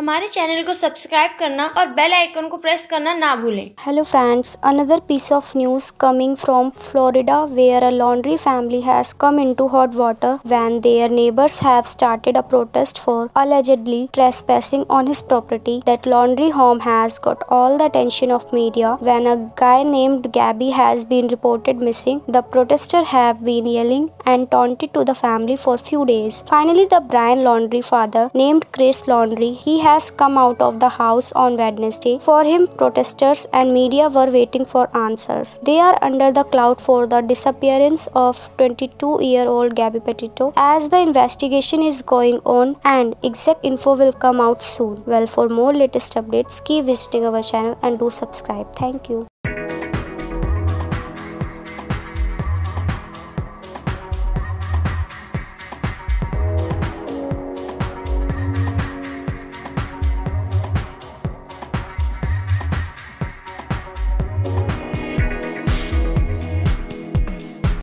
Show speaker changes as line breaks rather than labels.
हमारे चैनल को सब्सक्राइब करना और बेल आइकन को प्रेस करना ना भूलें।
Hello friends, another piece of news coming from Florida where a laundry family has come into hot water when their neighbors have started a protest for allegedly trespassing on his property. That laundry home has got all the attention of media when a guy named Gabby has been reported missing. The protesters have been yelling and taunted to the family for few days. Finally, the Brian Laundrie father named Chris Laundrie, he has come out of the house on Wednesday. For him, protesters and media were waiting for answers. They are under the cloud for the disappearance of 22-year-old Gabby Petito as the investigation is going on and exact info will come out soon. Well, for more latest updates, keep visiting our channel and do subscribe. Thank you.